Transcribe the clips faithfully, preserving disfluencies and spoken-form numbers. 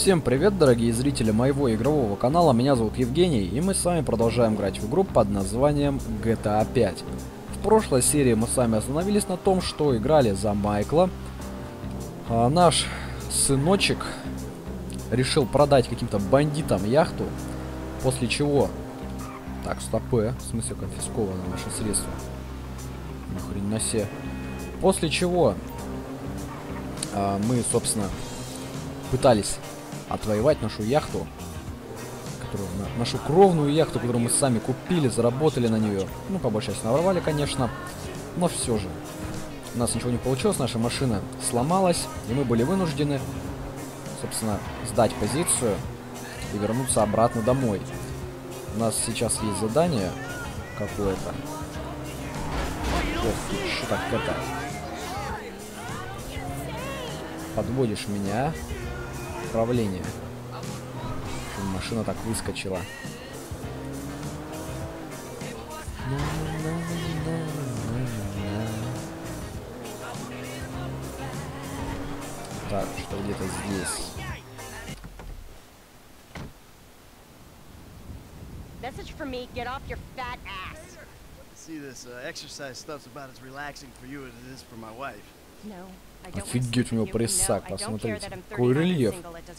Всем привет, дорогие зрители моего игрового канала, меня зовут Евгений, и мы с вами продолжаем играть в игру под названием джи ти эй пять. В прошлой серии мы с вами остановились на том, что играли за Майкла. А наш сыночек решил продать каким-то бандитам яхту, после чего... Так, стопэ, в смысле конфискованы наши средства. Нахрена себе. После чего а, мы, собственно, пытались отвоевать нашу яхту, которую, на, нашу кровную яхту, которую мы сами купили, заработали на нее. Ну, по большей части наворовали, конечно, но все же. У нас ничего не получилось, наша машина сломалась, и мы были вынуждены, собственно, сдать позицию и вернуться обратно домой. У нас сейчас есть задание какое-то. Ох, ты что так это? Подводишь меня. Управление. Машина так выскочила. Так, что где-то здесь. Message for me, get off your fat ass. See, this uh, exercise stuff's about as relaxing for you as it is for my wife. No, I don't. Офигеть, у него прессак, посмотрите. Какой рельеф.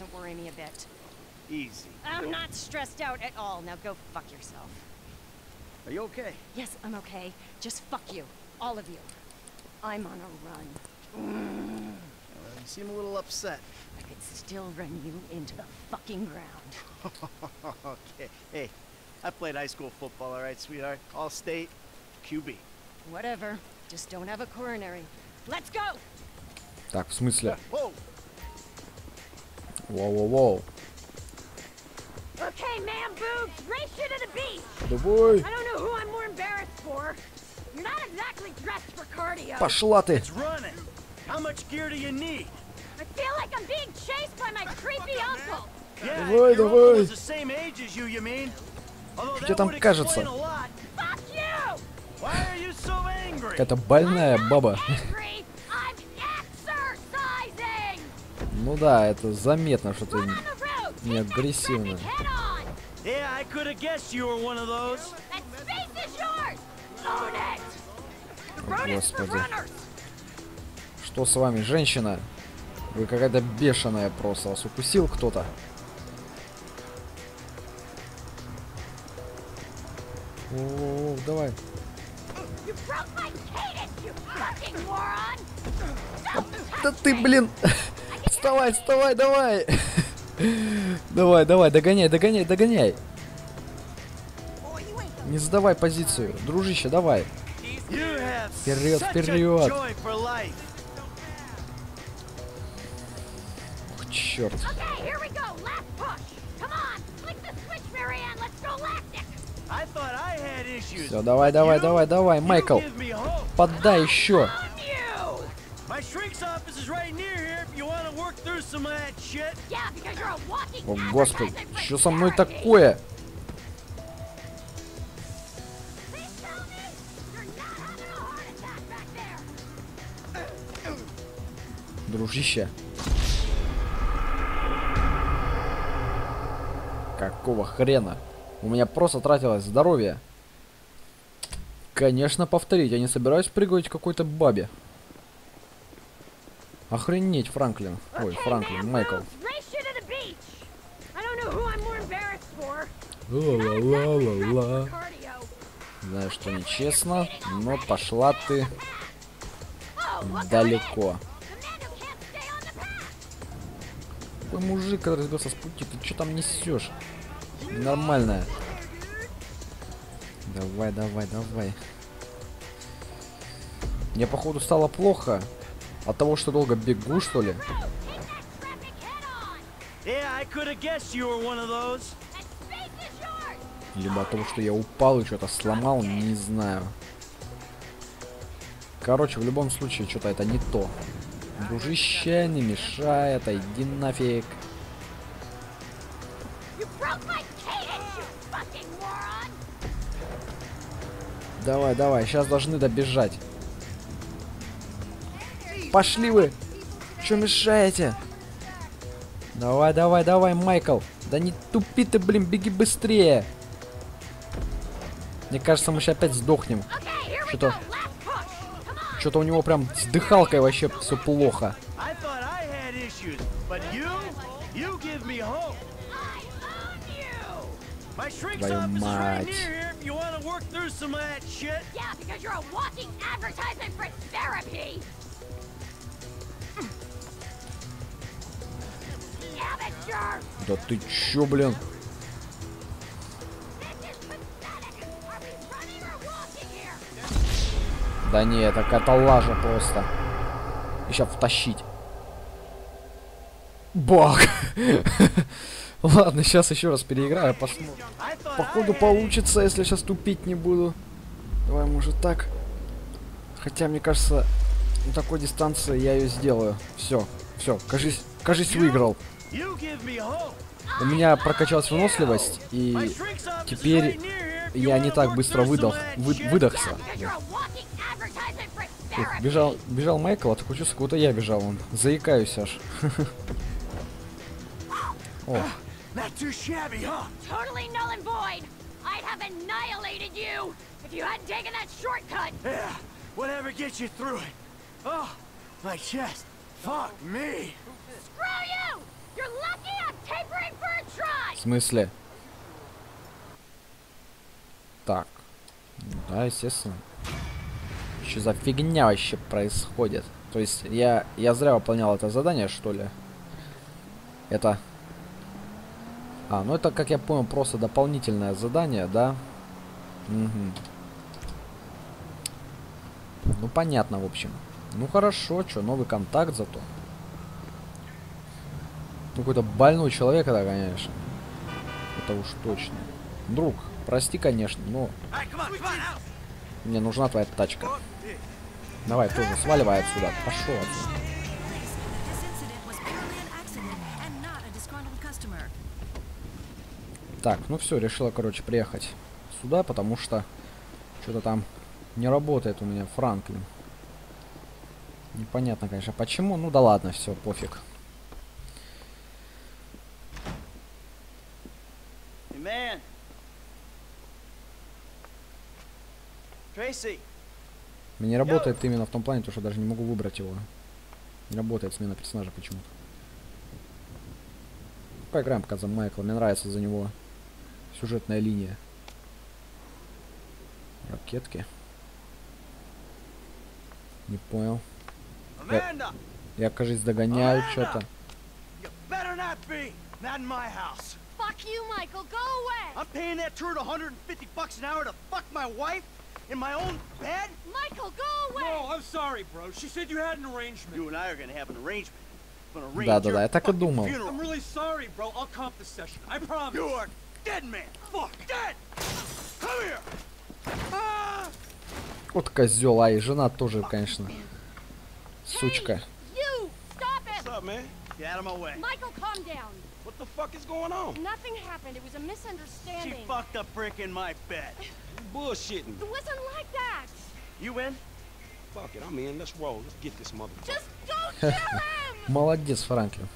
Easy. I'm not stressed out at all. Now go fuck yourself. Are you okay? Yes, I'm okay. Just fuck you, all of you. I'm on a run. Mm. Uh, you seem a little upset. I could still run you into the fucking ground. Okay. Hey, I played high school football, all right, sweetheart. All state, Q B. Whatever. Just don't have a coronary. Let's go. Так, в смысле? Whoa. Воу-воу-воу. Okay, man, boobs, race you to the beach. Давай. I don't know who I'm more embarrassed for. You're not exactly dressed for cardio. Пошла ты. It's running. How much gear do you need? I feel like I'm being chased by my creepy uncle. Yeah, Давай, your давай. uncle was the same age as you, you mean? Although Что тебе that там would кажется? explain a lot. Fuck you. Why are you so angry? Какая-то больная баба. Angry. I'm exercising. Ну да, это заметно, что ты Run on the road. не Take that агрессивно. traffic head on. Yeah, I could have guessed you were one of those. That space is yours. Own it. The road is for Господи. runners. Что с вами, женщина? Вы какая-то бешеная просто. Вас укусил кто-то? О, давай. You broke my cadence, you fucking moron. Да ты, блин! Вставай, вставай, давай! Давай, давай, догоняй, догоняй, догоняй! Не сдавай позицию, дружище, давай! Вперед, вперед! Ох, черт! Все, давай, давай, давай, давай, Майкл! Поддай еще! О, господи, что со мной такое? Дружище. Какого хрена? У меня просто тратилось здоровье. Конечно, повторить. Я не собираюсь прыгать какой-то бабе. Охренеть, Франклин. Ой, Франклин, Майкл. Ла-ла-ла-ла-ла. Знаю, что нечестно, но пошла ты далеко. Какой мужик, который сбился с пути, ты что там несешь? Нормальная. Давай, давай, давай. Мне, походу, стало плохо. От того, что долго бегу, что ли? Либо от того, что я упал и что-то сломал, не знаю. Короче, в любом случае, что-то это не то. Дружище, не мешай, отойди нафиг. Давай, давай, сейчас должны добежать. Пошли вы! Что мешаете? Давай, давай, давай, Майкл. Да не тупи ты, блин, беги быстрее. Мне кажется, мы сейчас опять сдохнем. Что-то... Что-то у него прям с дыхалкой вообще все плохо. Твою мать. Да ты чё, блин? Да не, это какая-то лажа просто. И сейчас втащить. Бах! Ладно, сейчас еще раз переиграю, посмотрим. Походу получится, если сейчас тупить не буду. Давай, может, так. Хотя, мне кажется, на такой дистанции я ее сделаю. Все, все, кажись, кажись, выиграл. У меня прокачалась выносливость, и теперь я не так быстро выдох, вы, выдохся. Ух, бежал, бежал Майкл, а такое чувство, будто я бежал, он. Заикаюсь аж. О. В смысле? Так. Да, естественно. Что за фигня вообще происходит? То есть я, я зря выполнял это задание, что ли? Это... А, ну это, как я понял, просто дополнительное задание, да? Угу. Ну, понятно, в общем. Ну, хорошо, что, новый контакт зато. Ну, какой-то больной человек, это, конечно. Это уж точно. Друг, прости, конечно, но... Мне нужна твоя тачка. Давай, тоже, сваливай отсюда. Пошел отсюда. Так, ну все, решила, короче, приехать сюда, потому что что-то там не работает у меня Франклин. Непонятно, конечно, почему. Ну да ладно, все, пофиг. Man. Tracy. Не работает именно в том плане, то, что даже не могу выбрать его. Не работает смена персонажа почему-то. Поиграем пока за Майкла. Мне нравится за него сюжетная линия. Ракетки. Не понял. Я, я кажется, догоняю что-то. Fuck you, Michael. Go away. I'm paying that turd one hundred fifty bucks an hour to fuck my wife in my own bed? Michael, go away. No, I'm sorry, bro. She said you had an arrangement. You and I are gonna have an arrangement. Gonna arrange Да, да, your да, я так и fucking думал. funeral. I'm really sorry, bro. I'll comp the session. I promise. You are dead, man. Fuck, dead. Come here. Ah! Вот козел, а и жена тоже, конечно. Сучка. You stop it. What's up, man? Get out of my way. Michael, calm down. What the fuck is going on? Nothing happened. It was a She misunderstanding. fucked a brick in my bed. You bullshitting. It wasn't like that. You win? Fuck it. I'm in. Let's roll. Let's get this motherfucker. Just don't kill him. Молодец, Франклин.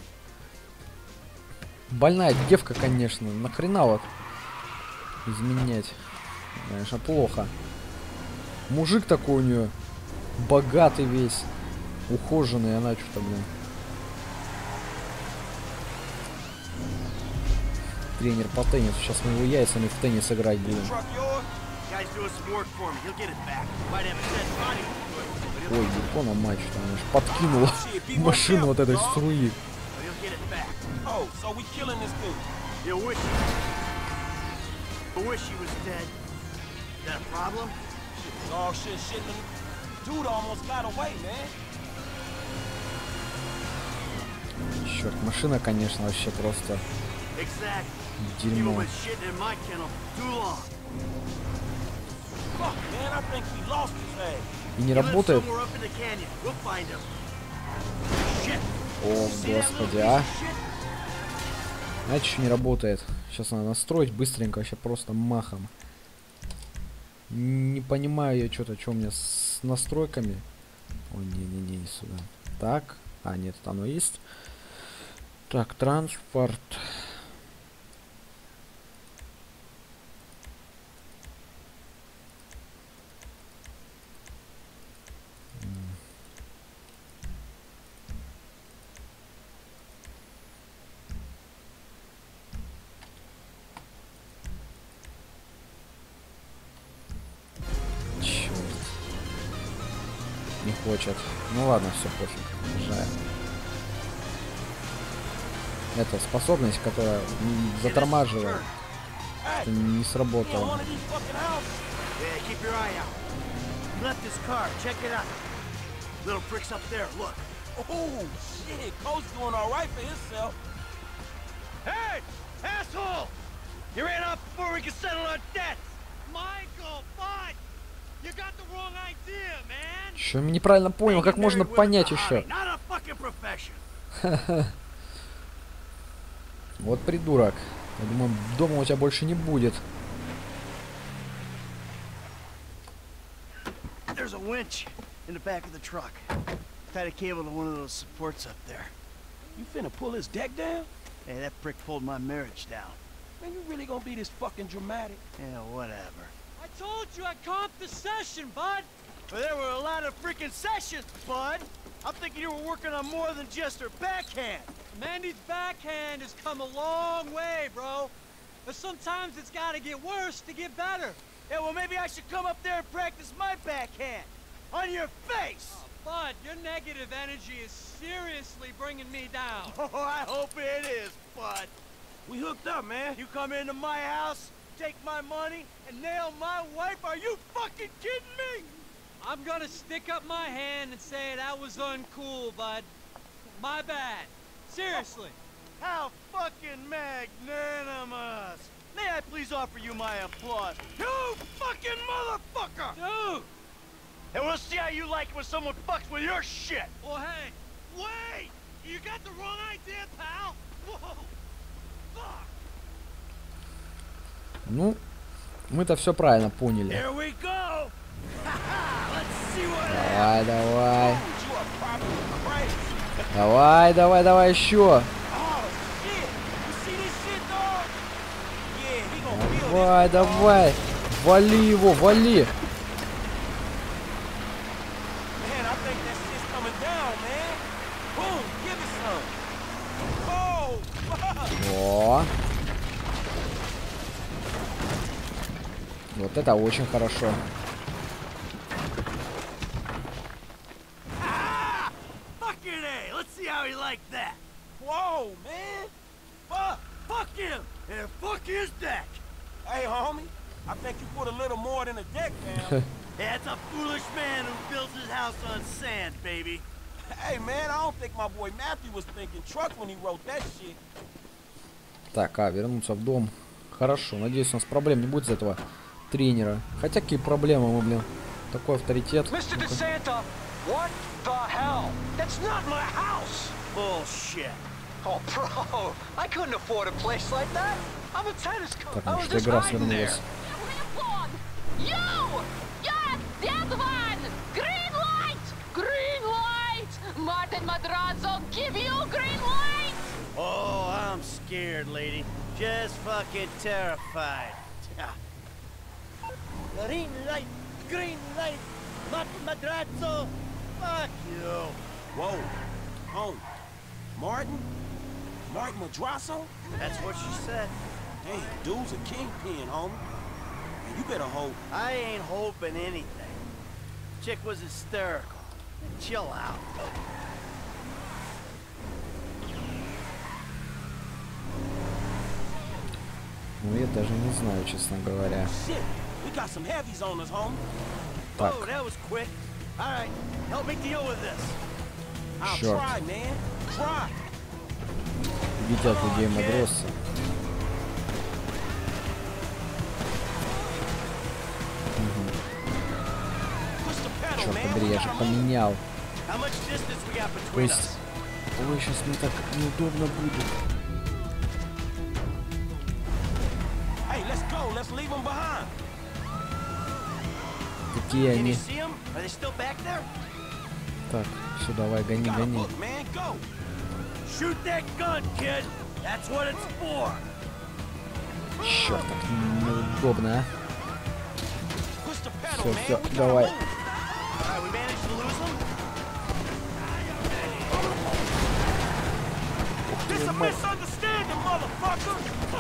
Больная девка, конечно. Нахрена вот изменять? Конечно, плохо. Мужик такой у нее. Богатый весь. Ухоженный, она что-то, блин. Тренер по теннису. Сейчас мы его яйцами в теннис играть будем. Ой, икона мать, что она ж подкинула машину вот этой струи. Oh, so we killing this dude. You wish. I wish he was dead. Is that a problem? Shit was all shit, shit. Dude almost got away, man. Черт, машина, конечно, вообще просто Exactly. дерьмо. People been shitting in my kennel too long. Fuck, man. I think we lost his ass. И не He lives работает. somewhere up in the canyon. We'll find him. Shit. О, See that little господи, piece а. of shit? Знаете, что не работает? Сейчас надо настроить быстренько, вообще просто махом. Не понимаю я что-то, что у меня с настройками. О, не-не-не, не сюда. Так. А, нет, оно есть. Так, транспорт. Черт. Не хочет. Ну ладно, все пофиг. Жаль. Это способность, которая м, затормаживает. Это не сработало. Yeah, keep your eye out. You left this car. Check it out. Little pricks up there. Look. Oh, shit. Coach doing all right for himself. Hey, asshole! You ran off before we could settle our debts. Michael, bud, you got the wrong idea, man. Еще неправильно понял, как можно понять еще. Not a fucking profession. Вот придурок. Я думаю, дома у тебя больше не будет. There's a winch in the back of the truck. Tied a cable to one of those supports up there. You finna pull his deck down? Hey, that prick pulled my marriage down. Man, you really gonna be this fucking dramatic? Yeah, whatever. I told you I comped the session, bud! Well, there were a lot of freaking sessions, bud. I'm thinking you were working on more than just her backhand. Mandy's backhand has come a long way, bro. But sometimes it's gotta get worse to get better. Yeah, well, maybe I should come up there and practice my backhand. On your face! Oh, bud, your negative energy is seriously bringing me down. Oh, I hope it is, bud. We hooked up, man. You come into my house, take my money, and nail my wife? Are you fucking kidding me? I'm gonna stick up my hand and say that was uncool, bud. My bad. Seriously. How fucking magnanimous! May I please offer you my applause? You fucking motherfucker! Dude! And we'll see how you like it when someone fucks with your shit! Well, hey, wait! You got the wrong idea, pal! Whoa! Fuck! Ну, мы-то все правильно поняли. Here we go! Let's see what Давай, давай. You are probably crazy. Давай, давай, давай еще. Oh, shit. You see this shit, dog? Yeah, he gonna feel Давай, this. давай. Вали его, вали. Man, I think that shit's coming down, man. Boom, give it some. Oh, fuck. О. Вот это очень хорошо. Ah! Fucking A! Let's see how he liked that! Whoa, man. Fuck. Fuck him! And fuck his deck! Hey, homie. I think you put a little more than a deck down. That's a foolish man who builds his house on sand, baby. Hey, man, I don't think my boy Matthew was thinking truck when he wrote that shit. Так, а, вернуться в дом. Хорошо, надеюсь, у нас проблем не будет из этого тренера. Хотя какие проблемы, мы, блин, такой авторитет. Mister Ну-ка. DeSanta, what the hell? That's not my house! Bullshit. Oh, bro, I couldn't afford a place like that. I'm a tennis coach. Так, I ну was что just игра hiding there. свернулась. You! Yes, that one! Green light! Green light! Martin Madrazo, give you green light! Oh, I'm scared, lady. Just fucking terrified. Green light! Green light! Martin Madrazo! Fuck you! Whoa. Home. Martin? Martin Madrazo? That's what she said. Hey, dude's a kingpin, homie. And you better hope. I ain't hoping anything. Chick was hysterical. Chill out. Ну, я даже не знаю, честно говоря. Shit, we got some heavies on us, homie. Так, Oh, that was quick. All right, help me deal with this. I'll Sure. try, man. Try. видят людей Мадросса. Push the pedal, Черт man. побери, We я же gotta move. поменял. How much distance we got То between есть, us? ой, сейчас мне так неудобно будет. Hey, let's go. Let's leave them behind. Какие Can you они? see them? Are they still back there? Так, все, давай, гони, Got a гони. book, man. Go. Shoot that gun, kid. That's what it's for. Черт, так неудобно, Push the а. pedal, Все, man. все, We gotta давай. move. Alright, we managed to lose them? This a misunderstanding, motherfucker.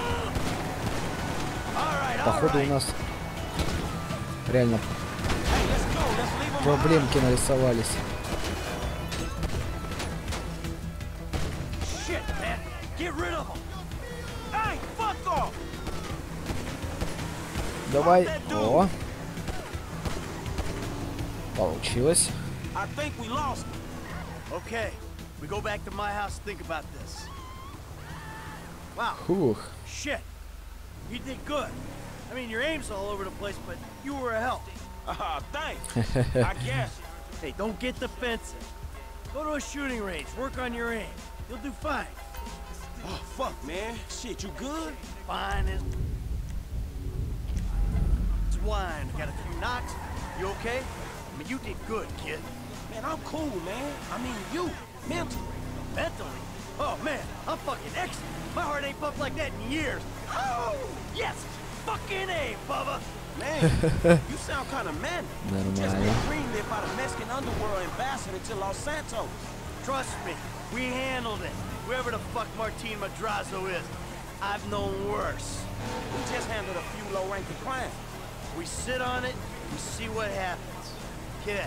Alright, Походу у alright. нас реально Hey, let's go. Let's leave 'em проблемки нарисовались. Shit, man. Get rid of them. Hey, fuck off. Давай. О. Получилось. I think we lost him. Okay, we go back to my house and think about this. Wow, Фух. shit. You did good. I mean, your aim's all over the place, but you were a help. Ah, thanks. I guess. Hey, don't get defensive. Go to a shooting range, work on your aim. You'll do fine. Oh, fuck, man. Shit, you good? Fine as... It's wine. Got a few knocks. You okay? I mean, you did good, kid. Man, I'm cool, man. I mean, you. Mentally. Mentally? Oh, man, I'm fucking excellent. My heart ain't pumped like that in years. Oh, yes! Fucking A, Bubba! Man, you sound kind of manic. You just Нормально. been greenlit by the Mexican underworld ambassador to Los Santos. Trust me, we handled it. Whoever the fuck Martin Madrazo is, I've known worse. We just handled a few low-ranking crimes. We sit on it, we see what happens. Kid.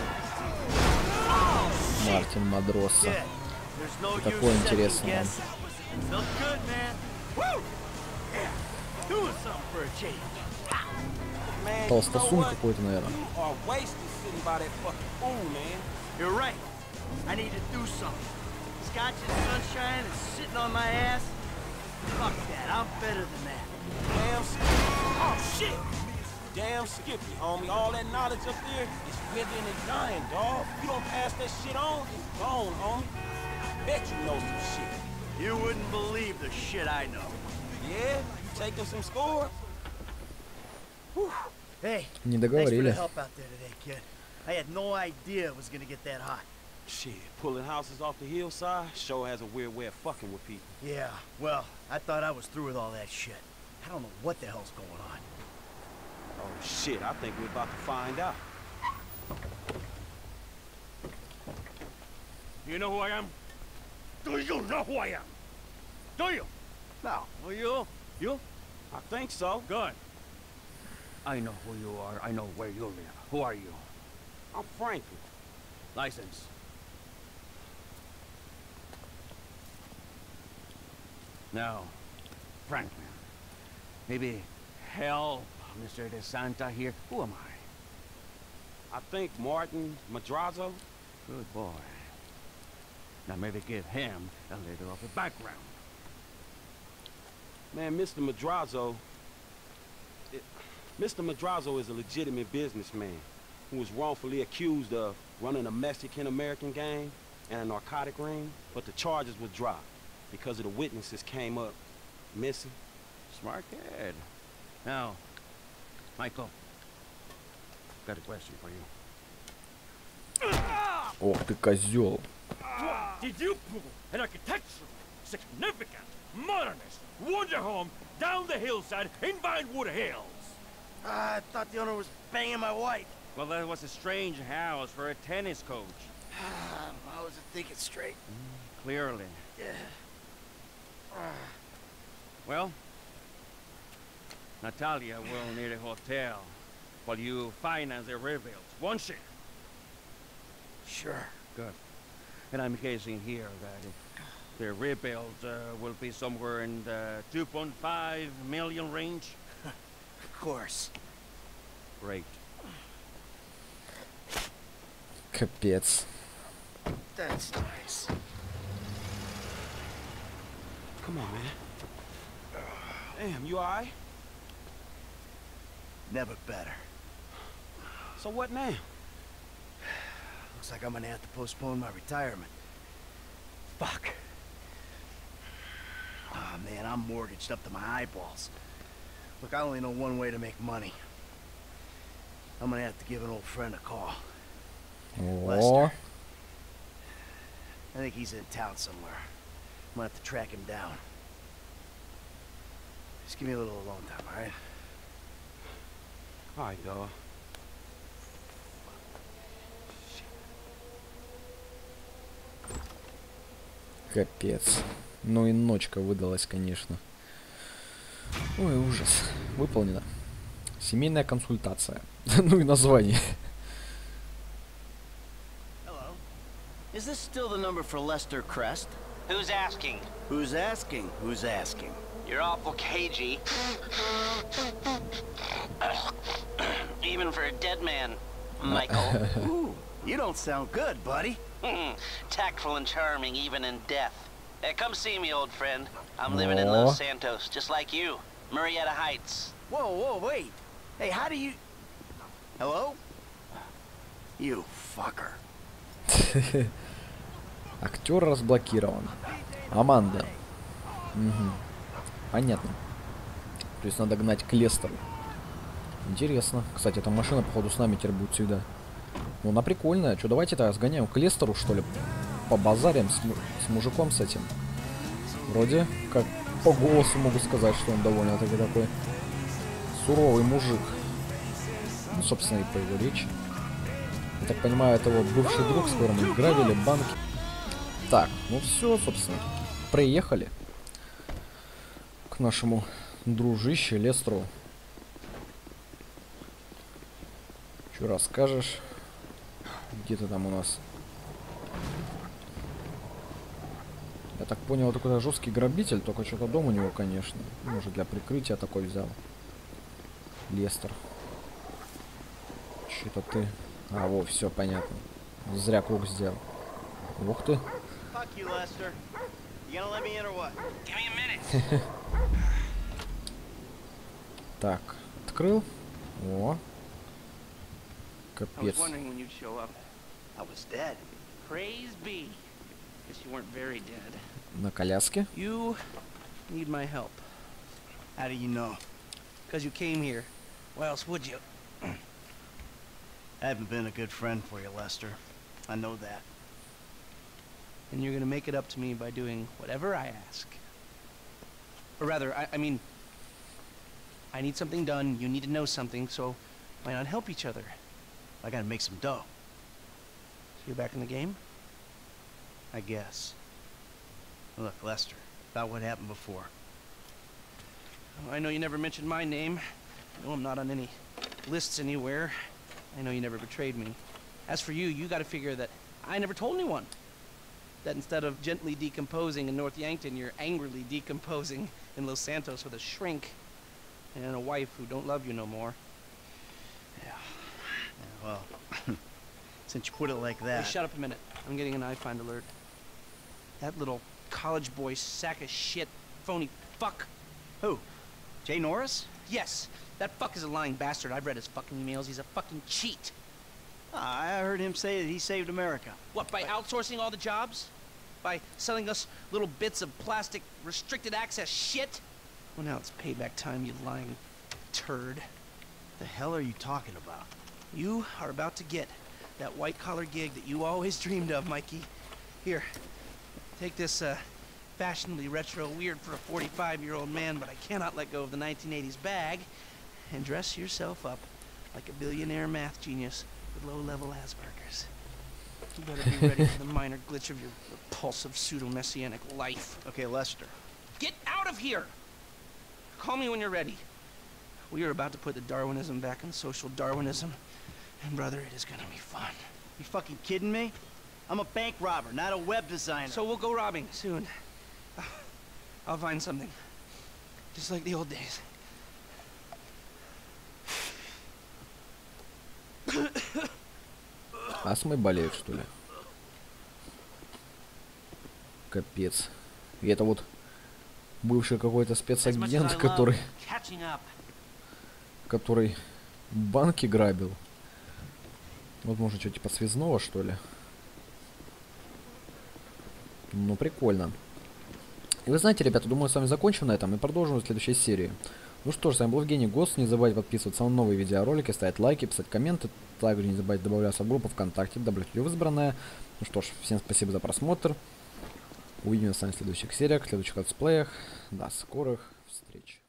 Мартин Мадросса. Kid. There's no Такое use интересное. second guessing. Felt good, man. Woo! Yeah. Doing something for a change. Man, you Толстосум know what? какой-то, наверное. You are wasted sitting by that fucking fool, man. You're right. I need to do something. Scotch and sunshine is sitting on my ass. Fuck that. I'm better than that. Damn Skippy. Oh, shit! Damn Skippy, homie. All that knowledge up there is withering and dying, dog. You don't pass that shit on, it's gone, homie. Bet you know some shit. You wouldn't believe the shit I know. Yeah? You taking some score? Whew. Hey, Не thanks for the договорили. help out there today, kid. I had no idea it was gonna get that hot. Shit, pulling houses off the hillside sure has a weird way of fucking with people. Yeah, well, I thought I was through with all that shit. I don't know what the hell's going on. Oh shit, I think we're about to find out. You know who I am? Do you know who I am? Do you? No, who you? You? I think so. Good. I know who you are. I know where you live. Who are you? I'm Franklin. License. Now, Franklin, maybe help Mister De Santa here. Who am I? I think Martin Madrazo. Good boy. Now maybe give him a little of a background. Man, Mister Madrazo... It, Mister Madrazo is a legitimate businessman who was wrongfully accused of running a Mexican-American gang and a narcotic ring, but the charges were dropped because of the witnesses came up missing. Smart kid. Now, Michael, got a question for you. Ох ты козел. Did you pull an architectural, significant, modernist wonder home down the hillside in Vinewood Hills? Ah, I thought the owner was banging my wife. Well, that was a strange house for a tennis coach. I wasn't thinking straight. Clearly. Yeah. Well, Natalia will need a hotel while you finance the rebuild, won't she? Sure. Good. And I'm guessing here that the rebuild uh, will be somewhere in the two point five million range. Of course. Great. Капец. That's nice. Come on, man. Damn, you alright? Never better. So what now? Looks like I'm gonna have to postpone my retirement. Fuck. Ah, man, I'm mortgaged up to my eyeballs. Look, I only know one way to make money. I'm gonna have to give an old friend a call. О, Lester. I think he's in town somewhere. I'm gonna have to track him down. Just give me a little alone time, all right? All right, dog. Капец. Ну и ночка выдалась, конечно. Ой, ужас. Выполнено. Семейная консультация. Ну и название. Hello. Is this still the number for Lester Crest? Who's asking? Who's asking? Who's asking? You're awful cagey. Even for a dead man, Michael. Ooh, you don't sound good, buddy. Tactful and charming even in death. Hey, come see me, old friend. I'm living in Aw. Los Santos, just like you. Marietta Heights. Whoa, whoa, wait. Hey, how do you... Hello? You fucker. Актер разблокирован. Аманда. Угу. Понятно. То есть надо гнать к Лестеру. Интересно. Кстати, эта машина, походу, с нами теперь будет всегда. Ну, она прикольная. Что, давайте-то сгоняем к Лестеру, что ли? Побазарим с, му с мужиком с этим. Вроде как по голосу могу сказать, что он довольно-таки такой суровый мужик. Ну, собственно, и по его речи. Я так понимаю, это вот бывший друг, с которым мы грабили банки. Так, ну все, собственно. Приехали к нашему дружище Лестеру. Что расскажешь? Где ты там у нас? Я так понял, это какой-то жесткий грабитель, только что-то дом у него, конечно. Может, для прикрытия такой взял. Лестер. Что-то ты... А, во, все понятно. Зря круг сделал. Ух ты. Fuck you, Lester. You gonna let me in or what? Give me a minute. Так, открыл. О. I was Капец. wondering when you'd show up. I was dead. Praise be. Guess you weren't very dead. На коляске. You need my help. How do you know? Because you came here. Why else would you? I haven't been a good friend for you, Lester. I know that. And you're gonna make it up to me by doing whatever I ask. Or rather, I, I mean, I need something done, you need to know something, so why not help each other? I gotta make some dough. So you're back in the game? I guess. Look, Lester, about what happened before. Oh, I know you never mentioned my name. I know I'm not on any lists anywhere. I know you never betrayed me. As for you, you gotta figure that I never told anyone. That instead of gently decomposing in North Yankton, you're angrily decomposing in Los Santos with a shrink and a wife who don't love you no more. Yeah. Yeah, well, since you put it like that... Hey, shut up a minute. I'm getting an iFind alert. That little college boy sack of shit, phony fuck. Who? Jay Norris? Yes, that fuck is a lying bastard. I've read his fucking emails. He's a fucking cheat. Ah, I heard him say that he saved America. What, by outsourcing all the jobs? By selling us little bits of plastic restricted access shit? Well, now it's payback time, you lying turd. The hell are you talking about? You are about to get that white-collar gig that you always dreamed of, Mikey. Here, take this, uh, fashionably retro weird for a forty-five-year-old man, but I cannot let go of the nineteen eighties bag, and dress yourself up like a billionaire math genius with low-level Asperger's. You better be ready for the minor glitch of your repulsive pseudo-messianic life. Okay, Lester. Get out of here! Call me when you're ready. We are about to put the Darwinism back in social Darwinism, and brother, it is gonna be fun. You fucking kidding me? I'm a bank robber, not a web designer. So we'll go robbing soon. I'll find something. Just like the old days. Астмой болеют, что ли? Капец. И это вот бывший какой-то спецагент, который... который банки грабил. Вот может что, типа связного, что ли? Ну, прикольно. И вы знаете, ребята, думаю, с вами закончим на этом и продолжим в следующей серии. Ну что ж, с вами был Евгений Гос. Не забывайте подписываться на новые видеоролики, ставить лайки, писать комменты. Также не забывайте добавляться в группу ВКонтакте, добавлять ее в избранное. Ну что ж, всем спасибо за просмотр. Увидимся с вами в следующих сериях, в следующих летсплеях. До скорых встреч.